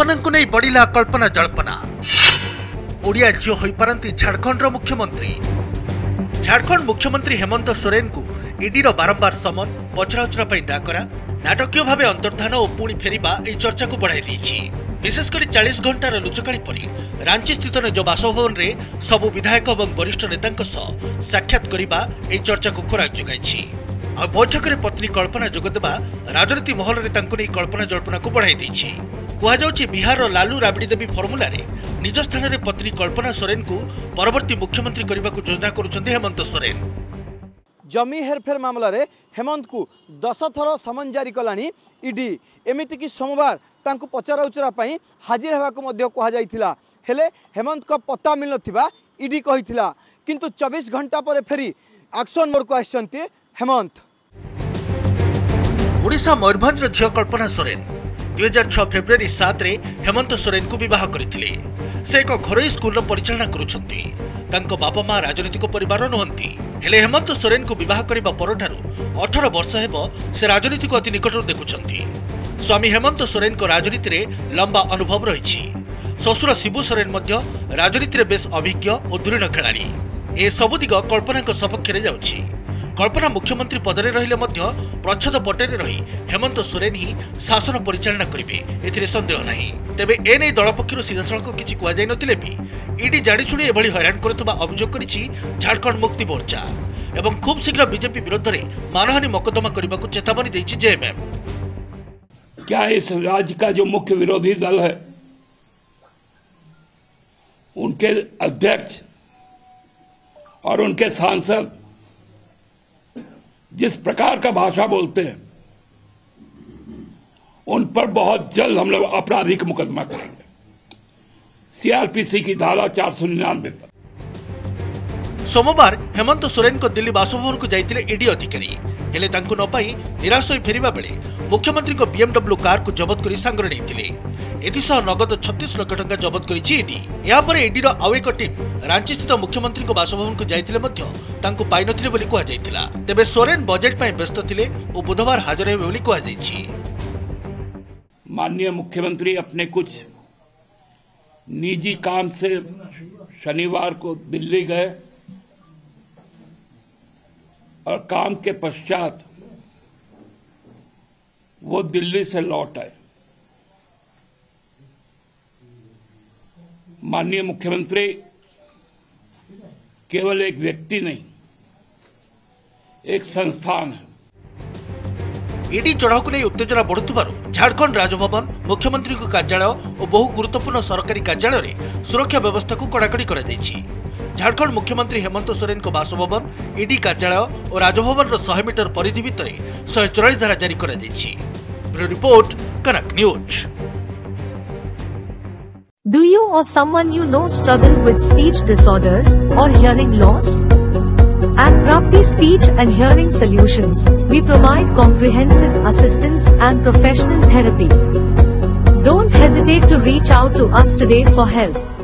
कल्पना को नहीं बढ़िला कल्पना जल्पना। ओडिया झील हो पारती झारखंड मुख्यमंत्री। झारखंड मुख्यमंत्री हेमंत सोरेन को ईडीर बारंबार समन पचराउचरा डाकरा नाटकीय भाव अंतर्धान और पुणी फेरिबा यह चर्चा को बढ़ाई देछि। विशेषकर 40 घंटार लुचकाणी पर रांची स्थित निज बासभवन में सबु विधायक और वरिष्ठ नेतांक सह साक्षात करने यह चर्चा को खोराक जोगाई। आ बैठक में पत्नी कल्पना जोगदेवा राजनीति महल में नहीं कल्पना जल्पना को बढ़ाई देछि। कहुछि बिहार लालू राबड़ी देवी फर्मुला निज स्थान में पत्नी कल्पना सोरेन को परवर्ती मुख्यमंत्री करने को योजना करुछन्ति हेमंत सोरेन। जमी हेरफेर मामला रे हेमंत को 10 थर समन जारी कलानी ईडी। एमिति कि सोमवार तांको पचराउचरा पई हाजिर हेबाको मध्य कहा जाइथिला, हेले हेमंत को पता मिल नथिबा ईडी कहिथिला। किंतु 24 घंटा पर फेरी एक्शन मोड को आछन्ति हेमंत। ओडिशा मयूरभंज झील कल्पना सोरेन 2006 फेब्रुआरी 7 रे हेमंत सोरेन को विवाह करथिले। से एक घरोई स्कूल परिचालना करुछन्ति। तांको बापा मां राजनीतिक परिवार नुहंती, हेले हेमंत सोरेन को विवाह करबा परठारु 18 वर्ष हेबो से राजनीति को अति निकटରୁ देखुछन्ति। स्वामी हेमंत सोरेन को राजनीति रे लंबा अनुभव रहिछि। ससुर शिबू सोरेन मध्य राजनीति रे बेस अभिज्ञ और दृढ़ खेलाड़ी। ए सबु दिग कल्पना को सपक्ष रे जाउछि। कल्पना मुख्यमंत्री पदरे रहिले मध्य प्रच्छद पटेरे रही हेमंत सोरेन ही शासन परिचालना करिवे, एथिरे संदेह नाही। तेबे एने दल पक्षरु सीधासळख किछि कुआ जाय नथिले भी ईडी जानिछुणी एभली हैरान करथबा अभियोग करिछि झारखंड मुक्ति मोर्चा एवं खूब शीघ्र बीजेपी विरोध में मानहानि मोकदमा करने को चेतावनी देछि जेएमएम। क्या इस राज्य का जो मुख्य विरोधी दल है उनके अध्यक्ष और उनके सांसद जिस प्रकार का भाषा बोलते हैं उन पर बहुत जल्द हम लोग आपराधिक मुकदमा करेंगे सीआरपीसी की धारा 499 पर। सोमवार हेमंत सोरेन को दिल्ली बासभवन को जाइतिले ईडी अधिकारी, हेले तांको न पाई निराश होई फेरिबा बेले मुख्यमंत्री को बीएमडब्ल्यू कार को जबत करी सांगरे नैतिले। एथिसह नगद 36 लाख टंका जबत करिछि ईडी। या पर ईडीर आउ एक टीम रांची स्थित मुख्यमंत्री को बासभवन को जाइतिले मध्य तांको पाइ नथिले बोली कुआ जाइतिला। तेबे सोरेन बजेट पई व्यस्त थिले ओ बुधवार हाजर हेबे बोली कुआ जाइछि। माननीय मुख्यमंत्री अपने कुछ निजी काम से शनिवार को दिल्ली गए और काम के पश्चात वो दिल्ली से लौट आए। माननीय मुख्यमंत्री केवल एक व्यक्ति नहीं, एक संस्थान है। ईडी चढ़ाऊ को नहीं उत्तेजना बढ़ुथिबारु झारखंड राजभवन, मुख्यमंत्री को कार्यालय और बहु गुरुत्वपूर्ण सरकारी कार्यालय रे सुरक्षा व्यवस्था को कड़ाकड़ी करा जायछि। झारखंड मुख्यमंत्री हेमंत सोरेन को बासभवन, ईडी कार्यालय और राजभवन 100 मीटर परिधि भितर 144 धारा जारी करा जायछि। Bureau report, Kanak news. Do you or someone you know struggle with speech disorders or hearing loss? At Prapti Speech and Hearing Solutions, we provide comprehensive assistance and professional therapy. Don't hesitate to reach out to us today for help.